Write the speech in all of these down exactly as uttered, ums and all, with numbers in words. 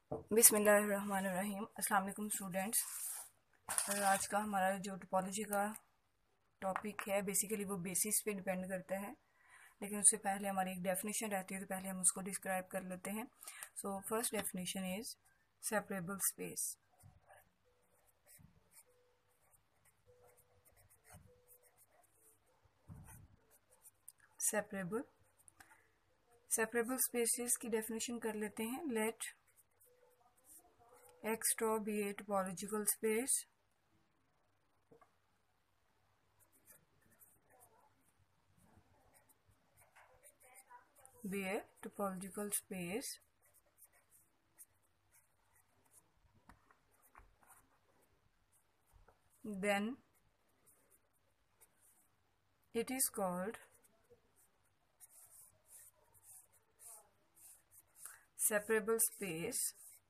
बिस्मिल्लाहिर्रहमानिर्रहीम। अस्सलाम वालेकुम स्टूडेंट्स। आज का हमारा जो टोपोलॉजी का टॉपिक है बेसिकली वो बेसिस पे डिपेंड करता है, लेकिन उससे पहले हमारी एक डेफिनेशन रहती है तो पहले हम उसको डिस्क्राइब कर लेते हैं। So first definition is separable space. Separable separable spaces की डेफिनेशन कर लेते हैं। Let X tau be a topological space be a topological space then it is called separable space.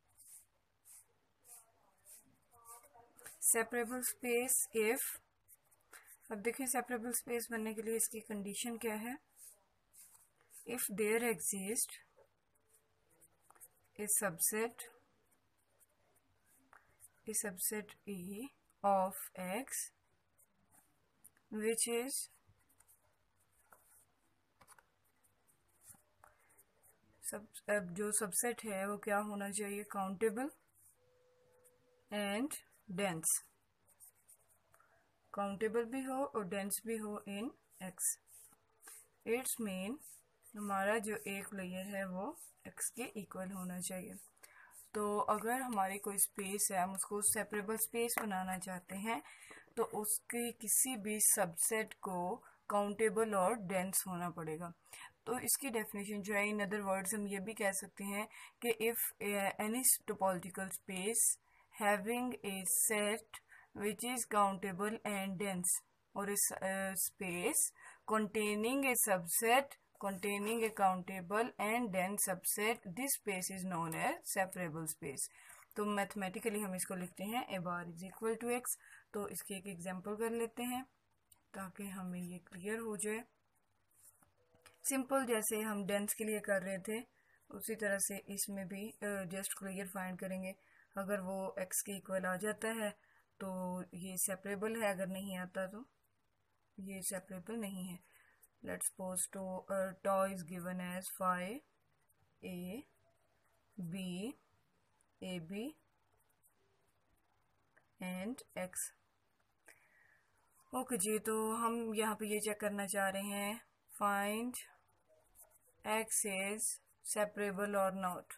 Separable space if, अब देखिए separable space बनने के लिए इसकी कंडीशन क्या है। If there exist a subset a subset E of X which is सब अब जो सबसेट है वो क्या होना चाहिए, काउंटेबल एंड डेंस। काउंटेबल भी हो और डेंस भी हो इन एक्स। इट्स मीन हमारा जो एक लेयर है वो एक्स के इक्वल होना चाहिए। तो अगर हमारी कोई स्पेस है, हम उसको सेपरेबल स्पेस बनाना चाहते हैं तो उसकी किसी भी सबसेट को काउंटेबल और डेंस होना पड़ेगा। तो इसकी डेफिनेशन जो है, इन अदर वर्ड्स हम ये भी कह सकते हैं कि if any topological space having a set which is countable and dense, or a uh, space containing a subset containing a countable and dense subset, this space is known as separable space. तो mathematically हम इसको लिखते हैं A bar is equal to X. तो इसके एक example कर लेते हैं ताकि हमें ये क्लियर हो जाए। सिंपल जैसे हम डेंस के लिए कर रहे थे उसी तरह से इसमें भी जस्ट क्लियर फाइंड करेंगे। अगर वो x के इक्वल आ जाता है तो ये सेपरेबल है, अगर नहीं आता तो ये सेपरेबल नहीं है। Let's suppose to tau is given as five A B A B and x। Okay जी, तो हम यहाँ पे ये चेक करना चाह रहे हैं फाइंड x इज सेपरेबल और नॉट।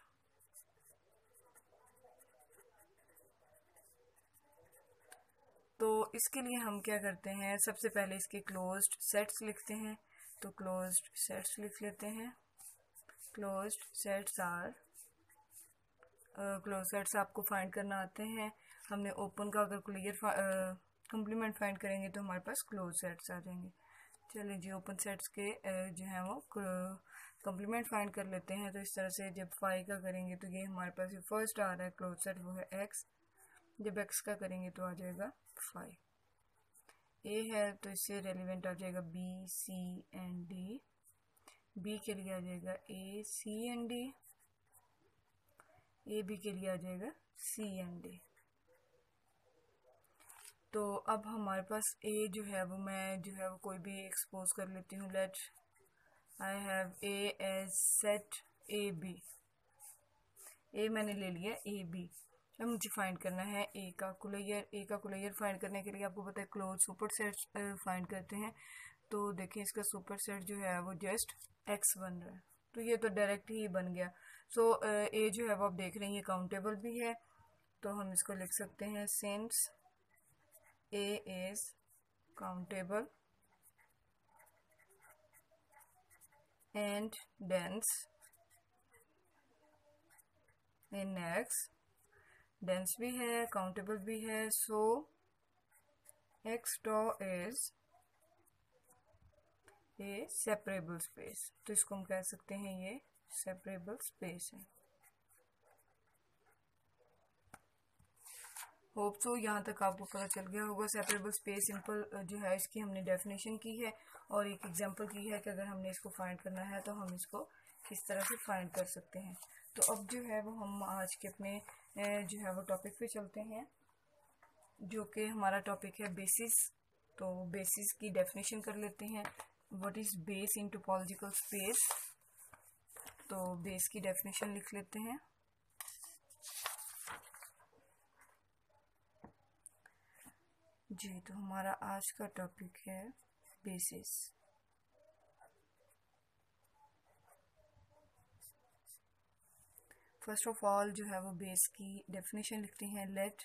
तो इसके लिए हम क्या करते हैं, सबसे पहले इसके क्लोज्ड सेट्स लिखते हैं। तो क्लोज्ड सेट्स लिख लेते हैं। Closed sets are close sets आपको फाइंड करना आते हैं। हमने ओपन का अगर क्लियर कंप्लीमेंट फाइंड करेंगे तो हमारे पास क्लोज सेट्स आ जाएंगे। चलिए जी, ओपन सेट्स के uh, जो है वो कंप्लीमेंट फाइंड कर लेते हैं। तो इस तरह से जब फाइव का करेंगे तो ये हमारे पास फर्स्ट आ रहा है क्लोज सेट, वो है एक्स। जब एक्स का करेंगे तो आ जाएगा फाइव। ए है तो इससे रेलिवेंट आ जाएगा B C and D. B के लिए आ जाएगा A C and D. A B के लिए आ जाएगा सी एंड डी। तो अब हमारे पास ए जो है वो मैं जो है वो कोई भी एक्सपोज कर लेती हूँ। Let I have A as set A B. A मैंने ले लिया ए बी। अब मुझे फाइंड करना है ए का कुलेयर। ए का कुलेयर फाइंड करने के लिए आपको पता है क्लोज सुपर सेट फाइंड करते हैं। तो देखिए इसका सुपर सेट जो है वो जस्ट एक्स बन रहा है, तो ये तो डायरेक्ट ही बन गया। सो ए जो है वो आप देख रहे हैं ये काउंटेबल भी है, तो हम इसको लिख सकते हैं since A is countable and dense in X. Dense भी है, काउंटेबल भी है, so X tau is a separable space. तो इसको हम कह सकते हैं ये सेपरेबल स्पेस है। होप सो यहाँ तक आपको पता चल गया होगा। सेपरेबल स्पेस सिंपल जो है इसकी हमने डेफिनेशन की है और एक एग्जांपल की है कि अगर हमने इसको फाइंड करना है तो हम इसको किस तरह से फाइंड कर सकते हैं। तो अब जो है वो हम आज के अपने जो है वो टॉपिक पे चलते हैं, जो कि हमारा टॉपिक है बेसिस। तो बेसिस की डेफिनेशन कर लेते हैं। What is base in topological space. तो बेस की डेफिनेशन लिख लेते हैं। जी, तो हमारा आज का टॉपिक है बेसिस। फर्स्ट ऑफ ऑल जो है वो बेस की डेफिनेशन लिखते हैं। Let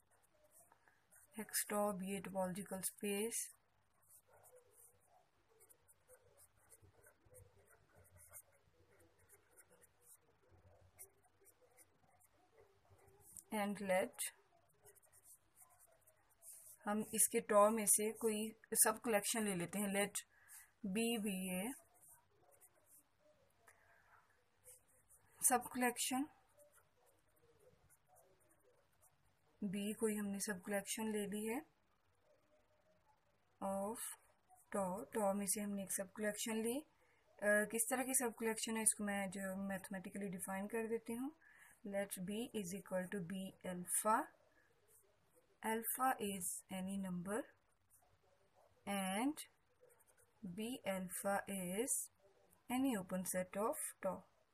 X tau be a topological space and let, हम इसके टॉ में से कोई सब कलेक्शन ले लेते हैं। Let B be a sub collection, B कोई हमने सब कलेक्शन ले ली है ऑफ टॉ। टॉ में से हमने एक सब कलेक्शन ली। uh, किस तरह की सब कलेक्शन है इसको मैं जो मैथमेटिकली डिफाइन कर देती हूँ। Let B is equal to B alpha. Alpha is any number and B alpha is any open set of tau।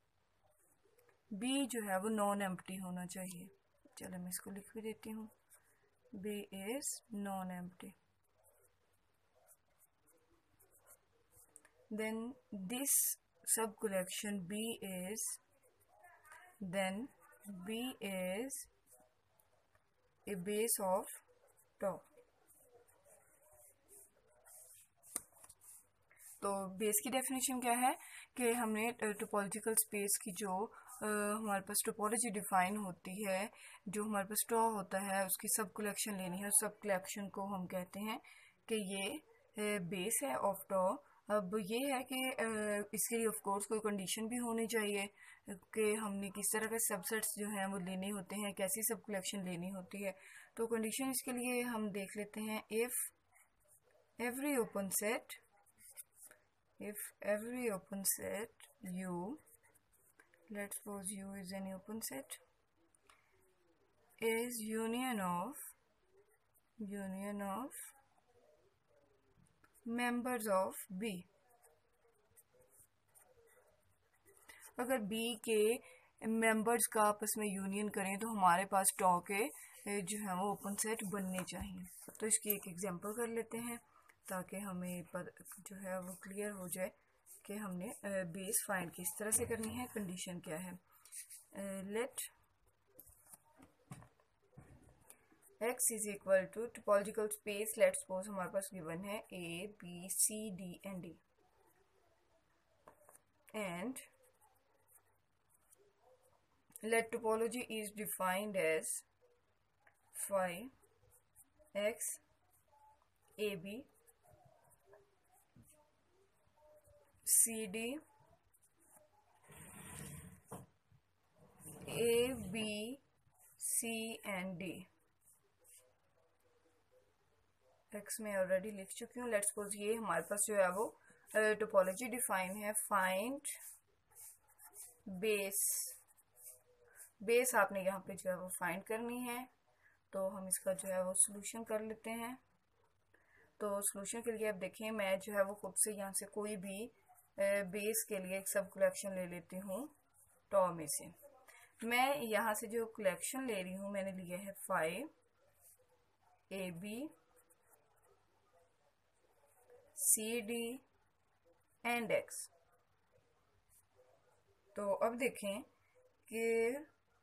B जो है वो नॉन एम्प्टी होना चाहिए। चलो मैं इसको लिख भी देती हूँ। B is non empty। Then this sub collection B is then B is a base of tau। तो बेस की डेफिनेशन क्या है कि हमने टोपोलॉजिकल स्पेस की जो आ, हमारे पास टोपोलॉजी डिफाइन होती है, जो हमारे पास टॉ होता है उसकी सब कलेक्शन लेनी है। सब कलेक्शन को हम कहते हैं कि ये बेस है ऑफ टॉ। अब ये है कि इसके लिए ऑफ कोर्स कोई कंडीशन भी होनी चाहिए कि हमने किस तरह के सबसेट्स जो हैं वो लेने होते हैं, कैसी सब कलेक्शन लेनी होती है। तो कंडीशन इसके लिए हम देख लेते हैं। If every open set if every open set U, let's suppose U is any open set, is union of union of members of B। अगर B के मेंबर्स का आपस में यूनियन करें तो हमारे पास टॉ के जो है वो ओपन सेट बनने चाहिए। तो इसकी एक एग्जांपल कर लेते हैं ताकि हमें पर जो है वो क्लियर हो जाए कि हमने बेस फाइंड किस तरह से करनी है, कंडीशन क्या है। Let X is equal to topological space. Let suppose हमारे पास गिवन है A B C D and D and let topology is defined as phi X A B C D A B C and D. X में already लिख चुकी हूँ। Let's suppose ये हमारे पास जो है वो टोपोलॉजी डिफाइन है। Find base. बेस आपने यहाँ पे जो है वो फाइंड करनी है। तो हम इसका जो है वो सोल्यूशन कर लेते हैं। तो सोल्यूशन के लिए आप देखें, मैं जो है वो खुद से यहाँ से कोई भी बेस के लिए एक सब कलेक्शन ले लेती हूँ टॉ में से। मैं यहाँ से जो कलेक्शन ले रही हूँ मैंने लिया है five A B C D and X. तो अब देखें कि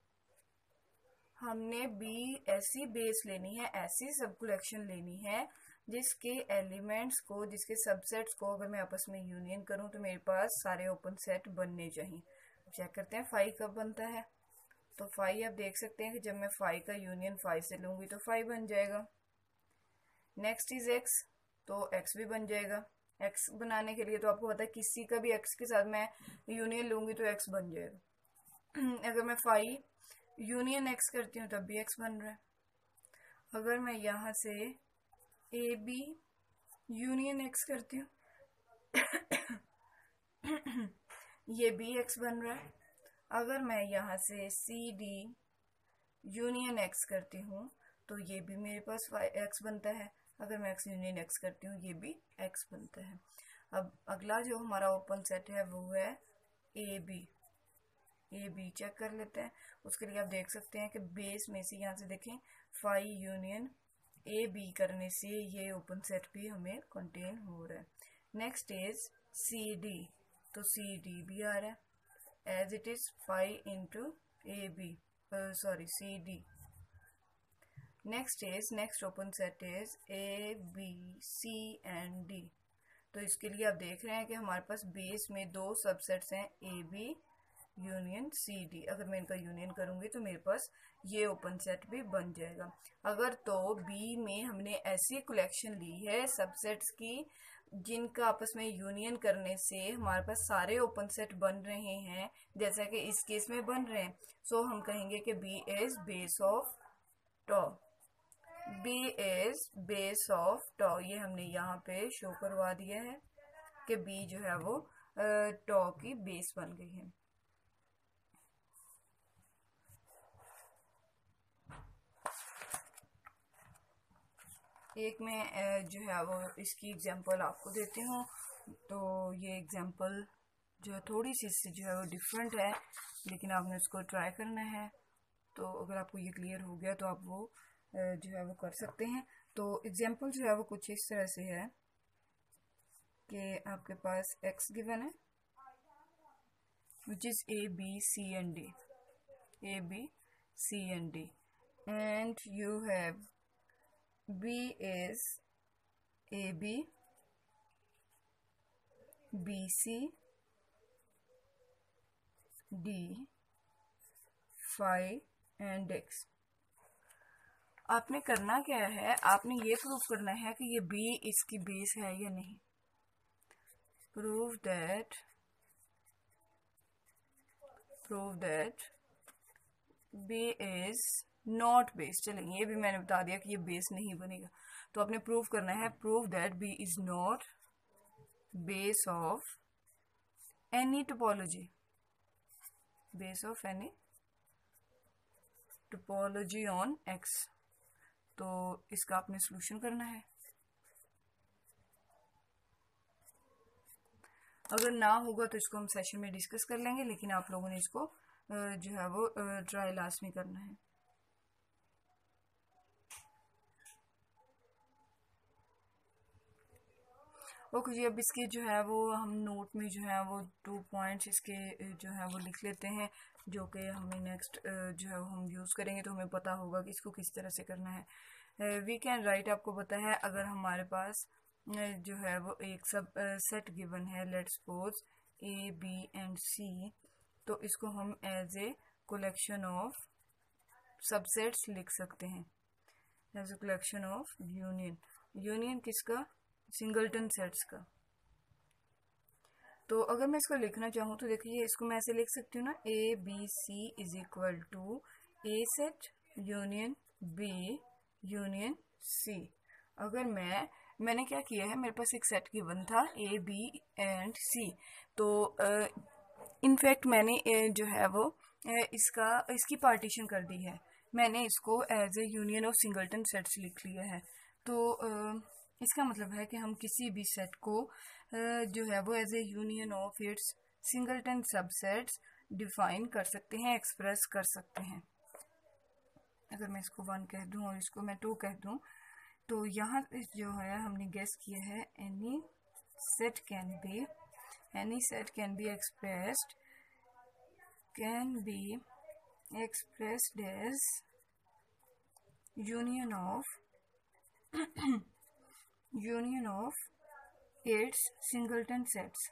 हमने बी ऐसी बेस लेनी है, ऐसी सब कलेक्शन लेनी है जिसके एलिमेंट्स को, जिसके सबसेट्स को अगर मैं आपस में यूनियन करूं तो मेरे पास सारे ओपन सेट बनने चाहिए। चेक करते हैं फाइव कब बनता है। तो फाइव आप देख सकते हैं कि जब मैं फाइव का यूनियन फाइव से लूंगी तो फाइव बन जाएगा। नेक्स्ट इज एक्स, तो एक्स भी बन जाएगा। एक्स बनाने के लिए तो आपको पता है किसी का भी एक्स के साथ मैं यूनियन लूंगी तो एक्स बन जाएगा। अगर मैं फाइव यूनियन एक्स करती हूँ तब भी एक्स बन रहा है। अगर मैं यहाँ से ए बी यूनियन एक्स करती हूँ ये बी एक्स बन रहा है। अगर मैं यहाँ से सी डी यूनियन एक्स करती हूँ तो ये भी मेरे पास एक्स बनता है, अगर मैं एक्स यूनियन एक्स करती हूँ ये भी एक्स बनता है। अब अगला जो हमारा ओपन सेट है वो है A B. A B check कर लेते हैं। उसके लिए आप देख सकते हैं कि बेस में से यहाँ से देखें फाइव यूनियन ए बी करने से ये ओपन सेट भी हमें कंटेन हो रहा है। नेक्स्ट इज सी डी, तो सी डी भी आ रहा है as it is five into A B, sorry C D. Next is next open set is A B C and D. तो इसके लिए आप देख रहे हैं कि हमारे पास बेस में दो सबसेट्स हैं A B union C D. अगर मैं इनका यूनियन करूंगी तो मेरे पास ये ओपन सेट भी बन जाएगा। अगर तो बी में हमने ऐसी कलेक्शन ली है सबसेट्स की जिनका आपस में यूनियन करने से हमारे पास सारे ओपन सेट बन रहे हैं, जैसा कि इस केस में बन रहे हैं, सो हम कहेंगे कि B is base of tau. B is base of tau, ये हमने यहाँ पे शो करवा दिया है कि बी जो है वो टॉ की बेस बन गई है। एक मैं जो है वो इसकी एग्जांपल आपको देती हूँ। तो ये एग्जांपल जो है थोड़ी सी इससे जो है वो डिफरेंट है, लेकिन आपने उसको ट्राई करना है। तो अगर आपको ये क्लियर हो गया तो आप वो जो है वो कर सकते हैं। तो एग्जांपल जो है वो कुछ इस तरह से है कि आपके पास x गिवन है which is a b c and d, a b c and d, and you have b is ab bc d phi and x। आपने करना क्या है, आपने ये प्रूव करना है कि ये b इसकी बेस है या नहीं। Prove that prove that b is not base. चलेंगे, ये भी मैंने बता दिया कि ये बेस नहीं बनेगा। तो आपने प्रूव करना है, prove that b is not base of any topology, base of any topology on x। तो इसका आपने सॉल्यूशन करना है। अगर ना होगा तो इसको हम सेशन में डिस्कस कर लेंगे, लेकिन आप लोगों ने इसको जो है वो ट्राई लास्ट में करना है। ओके जी, अब इसके जो है वो हम नोट में जो है वो टू पॉइंट्स इसके जो है वो लिख लेते हैं, जो कि हमें नेक्स्ट जो है हम यूज़ करेंगे तो हमें पता होगा कि इसको किस तरह से करना है। वी कैन राइट, आपको पता है अगर हमारे पास जो है वो एक सब सेट गिवन है, let's suppose A B and C, तो इसको हम as a collection of subsets लिख सकते हैं, as a collection of union. Union किसका? सिंगलटन सेट्स का। तो अगर मैं इसको लिखना चाहूँ तो देखिए इसको मैं ऐसे लिख सकती हूँ ना, A B C is equal to A set union B union C. अगर मैं मैंने क्या किया है, मेरे पास एक सेट गिवन था ए बी एंड सी, तो इनफैक्ट मैंने uh, जो है वो uh, इसका इसकी पार्टीशन कर दी है। मैंने इसको as a union of singleton sets लिख लिया है। तो uh, इसका मतलब है कि हम किसी भी सेट को uh, जो है वो as a union of its singleton subsets define कर सकते हैं, एक्सप्रेस कर सकते हैं। अगर मैं इसको वन कह दूं और इसको मैं टू कह दूं, तो यहाँ जो है हमने गेस किया है any set can be any set can be expressed can be expressed as union of union of its singleton sets.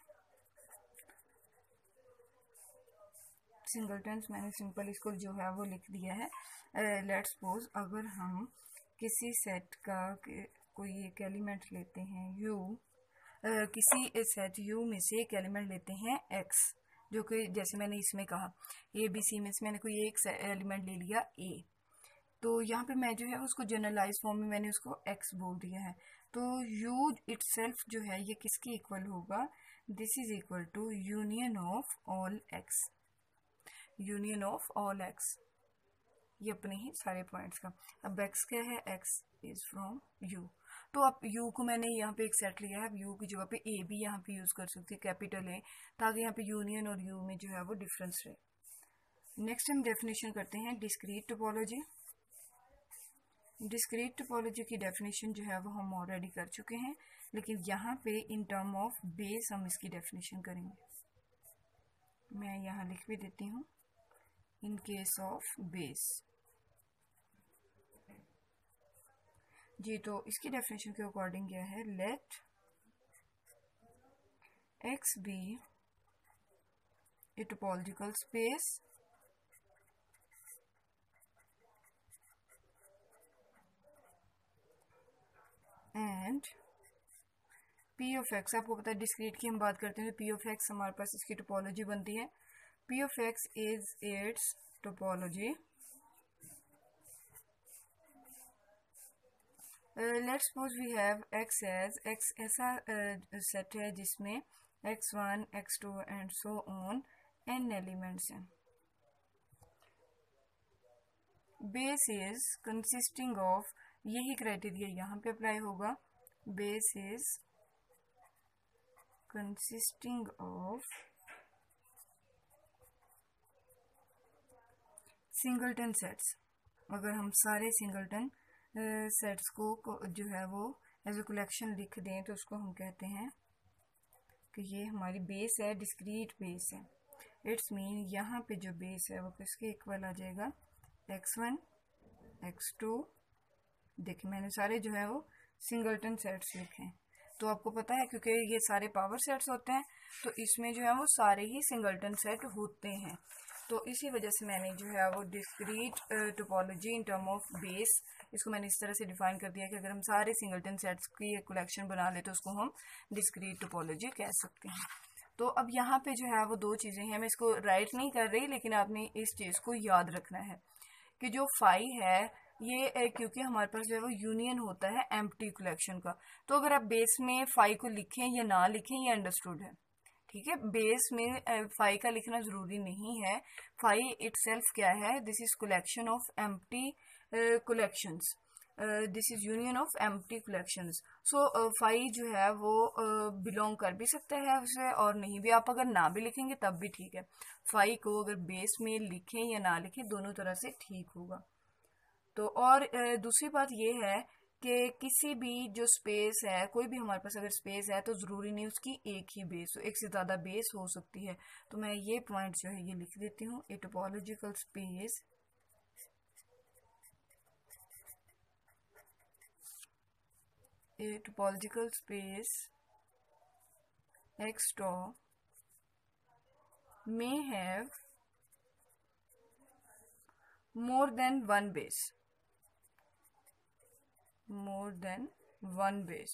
Singletons मैंने सिंपल इसको जो है वो लिख दिया है। लेट्स uh, सपोज अगर हम किसी सेट का कोई एक एलिमेंट लेते हैं u, uh, किसी सेट u में से एक एलिमेंट लेते हैं x, जो कि जैसे मैंने इसमें कहा ए बी सी में से मैंने कोई एक एलिमेंट ले लिया a, तो यहाँ पे मैं जो है उसको जनरलाइज फॉर्म में मैंने उसको x बोल दिया है। तो u इटसेल्फ जो है ये किसके इक्वल होगा? This is equal to union of all x। Union of all X, ये अपने ही सारे पॉइंट्स का। अब एक्स क्या है, एक्स इज फ्रॉम यू, तो अब यू को मैंने यहाँ पे एक सेट लिया है, अब यू की जगह पे ए भी यहाँ पे यूज कर सकती है, कैपिटल ए, ताकि यहाँ पे यूनियन और यू में जो है वो डिफरेंस रहे। नेक्स्ट हम डेफिनेशन करते हैं डिस्क्रीट टोपोलॉजी। डिस्क्रीट टोपोलॉजी की डेफिनेशन जो है वो हम ऑलरेडी कर चुके हैं, लेकिन यहाँ पे इन टर्म ऑफ बेस हम इसकी डेफिनेशन करेंगे। मैं यहाँ लिख भी देती हूँ, इन केस ऑफ बेस। जी, तो इसकी डेफिनेशन के अकॉर्डिंग क्या है, let X be a topological space and P of X, आपको पता है डिस्क्रीट की हम बात करते हैं, पी ऑफ एक्स हमारे पास इसकी टोपोलॉजी बनती है। P of X is its topology. Let's suppose we have X as, X ऐसा सेट uh, है जिसमें X one X two and so on N elements हैं। बेस इज कंसिस्टिंग ऑफ, यही criteria यहाँ पे अप्लाई होगा, base is consisting of singleton sets. अगर हम सारे सिंगलटन सेट्स uh, को, को जो है वो एज ए कलेक्शन लिख दें तो उसको हम कहते हैं कि ये हमारी बेस है, डिस्क्रीट बेस है। इट्स मीन यहाँ पे जो बेस है वो किसके इक्वल आ जाएगा, एक्स वन एक्स टू। देखिए मैंने सारे जो है वो सिंगलटन सेट्स लिखे हैं, तो आपको पता है क्योंकि ये सारे पावर सेट्स होते हैं तो इसमें जो है वो सारे ही सिंगलटन सेट होते हैं, तो इसी वजह से मैंने जो है वो discrete topology in term of base, इसको मैंने इस तरह से डिफाइन कर दिया कि अगर हम सारे सिंगलटन सेट्स की एक कलेक्शन बना ले तो उसको हम डिस्क्रीट टोपोलॉजी कह सकते हैं। तो अब यहाँ पे जो है वो दो चीज़ें हैं, मैं इसको राइट नहीं कर रही, लेकिन आपने इस चीज़ को याद रखना है कि जो फाई है ये, क्योंकि हमारे पास जो है वो यूनियन होता है एम्प्टी कलेक्शन का, तो अगर आप बेस में फाई को लिखें या ना लिखें ये अंडरस्टूड है, ठीक है। बेस में फाई का लिखना जरूरी नहीं है। फाई इटसेल्फ क्या है, this is collection of empty collections, this is union of empty collections. So phi जो है वो बिलोंग uh, कर भी सकता है उसे और नहीं भी, आप अगर ना भी लिखेंगे तब भी ठीक है। फाई को अगर बेस में लिखें या ना लिखें दोनों तरह से ठीक होगा। तो और uh, दूसरी बात ये है कि किसी भी जो स्पेस है, कोई भी हमारे पास अगर स्पेस है तो जरूरी नहीं उसकी एक ही बेस हो, एक से ज्यादा बेस हो सकती है। तो मैं ये पॉइंट जो है ये लिख देती हूँ, a topological space a topological space X top may have more than one base, more than one base।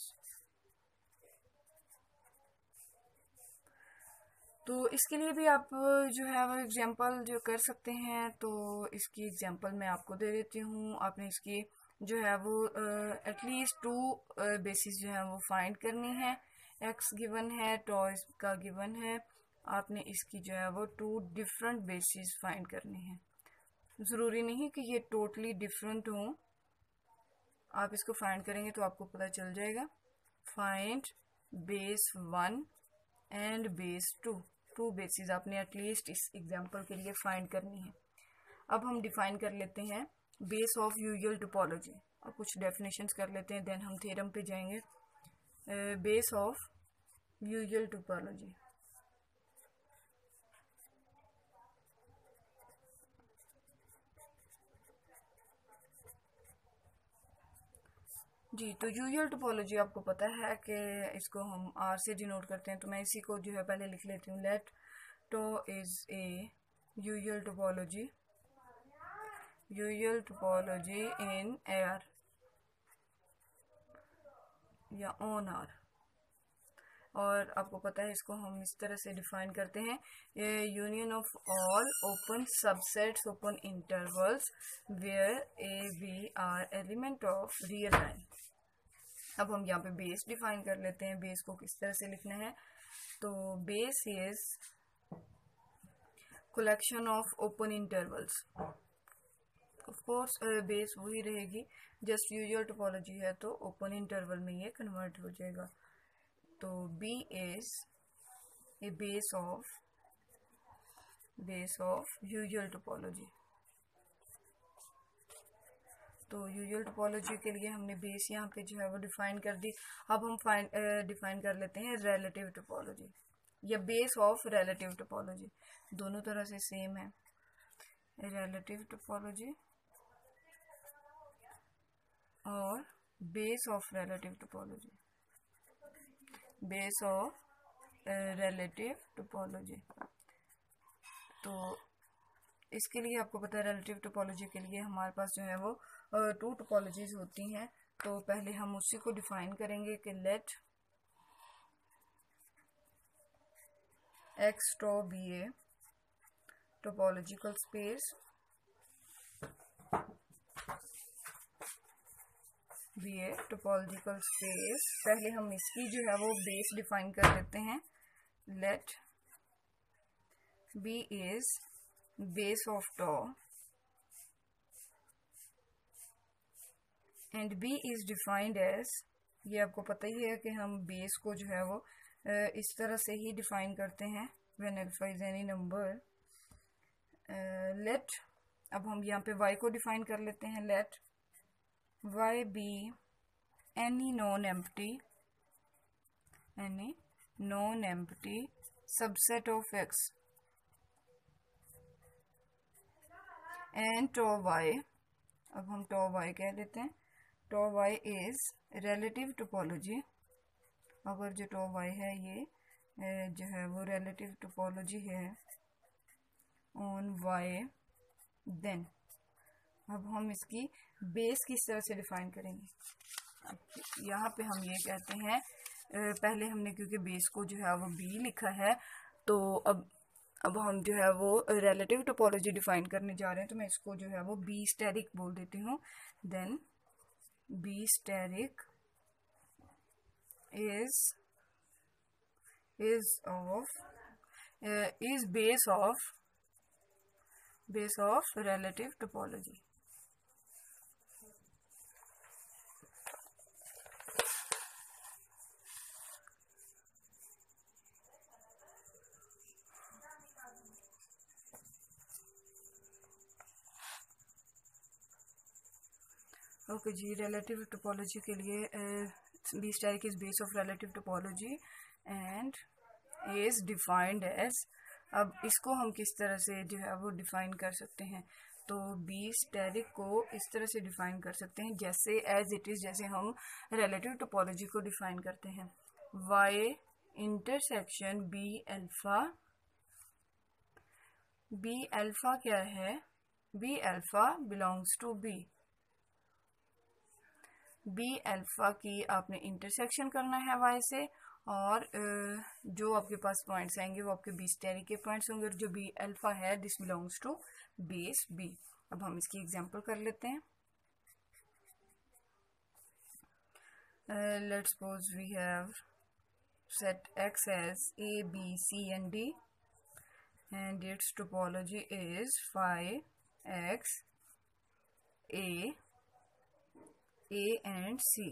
तो इसके लिए भी आप जो है वो एग्जांपल जो कर सकते हैं, तो इसकी एग्जांपल मैं आपको दे देती हूँ। आपने इसकी जो है वो एटलीस्ट टू बेसिस जो है वो फाइंड करनी है। एक्स गिवन है, टॉयज का गिवन है, आपने इसकी जो है वो टू डिफरेंट बेसिस फाइंड करनी है। ज़रूरी नहीं कि ये टोटली डिफरेंट हो, आप इसको फाइंड करेंगे तो आपको पता चल जाएगा। Find base one and base two, two basis आपने एटलीस्ट इस एग्जांपल के लिए फाइंड करनी है। अब हम डिफाइन कर लेते हैं बेस ऑफ यूजुअल टोपोलॉजी और कुछ डेफिनेशंस कर लेते हैं, देन हम थ्योरम पे जाएंगे। बेस ऑफ यूजुअल टोपोलॉजी, जी, तो यूजुअल टोपोलॉजी आपको पता है कि इसको हम आर से डिनोट करते हैं, तो मैं इसी को जो है पहले लिख लेती हूँ। Let tau is a usual topology, usual topology in R या ऑन आर। और आपको पता है इसको हम इस तरह से डिफाइन करते हैं, union of all open subsets open intervals where A B are element of real line. अब हम यहाँ पे बेस डिफाइन कर लेते हैं। बेस को किस तरह से लिखना है, तो base is collection of open intervals. Of course base वही रहेगी, जस्ट यूजुअल टोपोलॉजी है तो ओपन इंटरवल में ये कन्वर्ट हो जाएगा. तो B is a base of base of usual topology. तो यूजुअल टोपोलॉजी के लिए हमने बेस यहाँ पे जो है वो डिफाइन कर दी. अब हम फाइन डिफाइन कर लेते हैं रिलेटिव टोपोलॉजी या बेस ऑफ रिलेटिव टोपोलॉजी. दोनों तरह से सेम है. रिलेटिव टोपोलॉजी और base of relative topology. Base of relative topology. तो इसके लिए आपको पता है रिलेटिव टोपोलॉजी के लिए हमारे पास जो है वो टू टोपोलॉजीज होती हैं. तो पहले हम उसी को डिफाइन करेंगे कि let X tau be a topological space B a topological space. पहले हम इसकी जो है वो बेस डिफाइन कर लेते हैं. Let B is base of tau and B is defined as, ये आपको पता ही है कि हम बेस को जो है वो इस तरह से ही डिफाइन करते हैं when alpha is any number. Let अब हम यहाँ पे y को डिफाइन कर लेते हैं. Let y be any non-empty any non-empty subset of x and tau y. अब हम tau y कह देते हैं. tau y is relative topology. अगर जो tau y है ये जो है वो relative topology है on y, then अब हम इसकी बेस किस तरह से डिफाइन करेंगे. यहाँ पे हम ये कहते हैं, पहले हमने क्योंकि बेस को जो है वो बी लिखा है, तो अब अब हम जो है वो रिलेटिव टोपोलॉजी डिफाइन करने जा रहे हैं. तो मैं इसको जो है वो बी स्टेरिक बोल देती हूँ. Then B asterisk is is of is base of base of relative topology. Okay जी, रिलेटिव टोपोलॉजी के लिए B asterisk is base of relative topology and is defined as. अब इसको हम किस तरह से जो है वो डिफाइन कर सकते हैं. तो बी स्टेरिक को इस तरह से डिफाइन कर सकते हैं जैसे एज इट इज, जैसे हम रिलेटिव टोपोलॉजी को डिफाइन करते हैं. Y intersection B alpha. B alpha क्या है? B alpha belongs to B. B alpha की आपने इंटरसेक्शन करना है वाई से, और जो आपके पास पॉइंट्स आएंगे वो आपके बी स्टेरिक के पॉइंट्स होंगे. जो बी अल्फा है this belongs to base B. अब हम इसकी एग्जांपल कर लेते हैं. Let's suppose we have set x as a b c and d and its topology is phi x a a and c.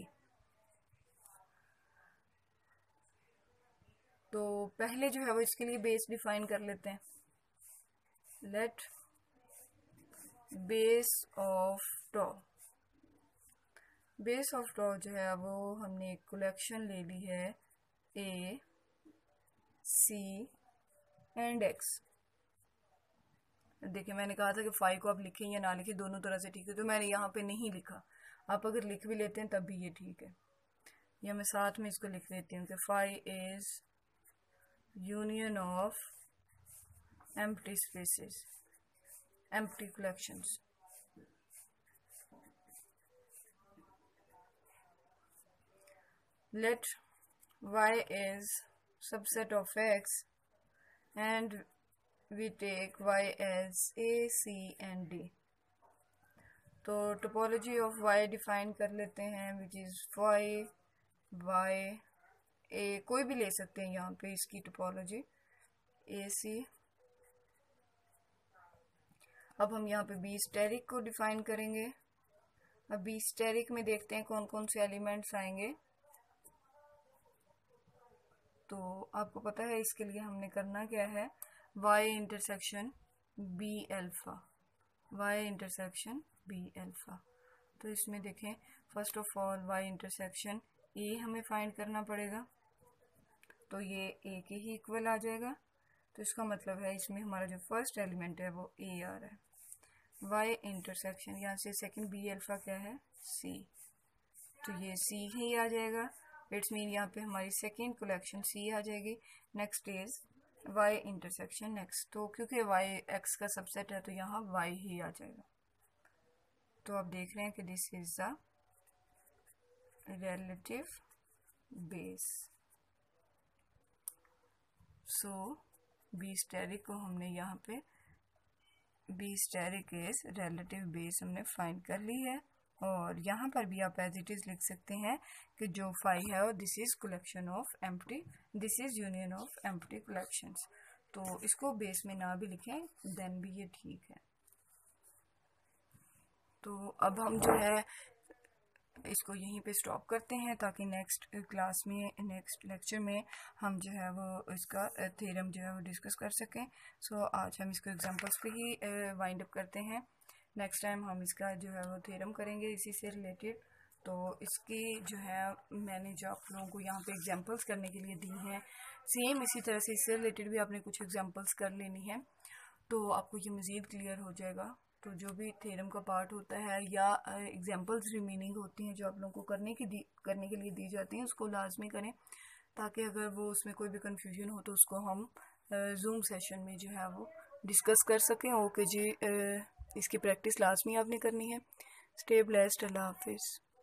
तो पहले जो है वो इसके लिए बेस डिफाइन कर लेते हैं. Let base of tau. Base of tau जो है वो हमने एक कलेक्शन ले ली है ए सी एंड एक्स. देखिए मैंने कहा था कि फाइव को आप लिखें या ना लिखें दोनों तरह से ठीक है, तो मैंने यहाँ पे नहीं लिखा. आप अगर लिख भी लेते हैं तब भी ये ठीक है. या मैं साथ में इसको लिख देती हूँ कि five is union of empty spaces, empty collections. Let y is subset of x and we take y as a, c and d. तो टोपोलॉजी ऑफ y डिफाइन कर लेते हैं which is y y a, कोई भी ले सकते हैं यहाँ पे इसकी टोपोलॉजी. ए सी अब हम यहाँ पे बी स्टेरिक को डिफाइन करेंगे। अब बी स्टेरिक में देखते हैं कौन कौन से एलिमेंट्स आएंगे। तो आपको पता है इसके लिए हमने करना क्या है, y intersection B alpha, y intersection B alpha. तो इसमें देखें first of all y intersection A हमें फाइंड करना पड़ेगा, तो ये ए के ही इक्वल आ जाएगा। तो इसका मतलब है इसमें हमारा जो फर्स्ट एलिमेंट है वो ए आ रहा है। y इंटरसेक्शन यहाँ से सेकंड बी अल्फा क्या है, c, तो ये c ही आ जाएगा। इट्स मीन यहाँ पे हमारी सेकंड कलेक्शन c आ जाएगी। Next is y intersection next, तो क्योंकि y x का सबसेट है तो यहाँ y ही आ जाएगा। तो आप देख रहे हैं कि this is the relative base. So B asterisk को हमने यहाँ पे B asterisk is relative base हमने फाइंड कर ली है। और यहाँ पर भी आप एज इट इज लिख सकते हैं कि जो फाइव है this is collection of empty, this is union of empty collections. तो इसको बेस में ना भी लिखें देन भी ये ठीक है। तो अब हम जो है इसको यहीं पे स्टॉप करते हैं ताकि नेक्स्ट क्लास में, नेक्स्ट लेक्चर में हम जो है वो इसका थ्योरम जो है वो डिस्कस कर सकें। सो so, आज हम इसको एग्जांपल्स पे ही वाइंड अप करते हैं। नेक्स्ट टाइम हम इसका जो है वो थ्योरम करेंगे इसी से रिलेटेड। तो इसकी जो है मैंने जो आप लोगों को यहाँ पे एग्जांपल्स करने के लिए दी हैं, सेम इसी तरह से इससे रिलेटेड भी आपने कुछ एग्जांपल्स कर लेनी है, तो आपको ये मज़ीद क्लियर हो जाएगा। तो जो भी थ्योरम का पार्ट होता है या एग्जांपल्स रिमेनिंग होती हैं जो आप लोगों को करने की दी करने के लिए दी जाती हैं, उसको लाजमी करें ताकि अगर वो उसमें कोई भी कंफ्यूजन हो तो उसको हम जूम सेशन में जो है वो डिस्कस कर सकें। ओके जी, इसकी प्रैक्टिस लाजमी आपने करनी है। स्टे ब्लेस्ड, अल्लाह हाफिज़।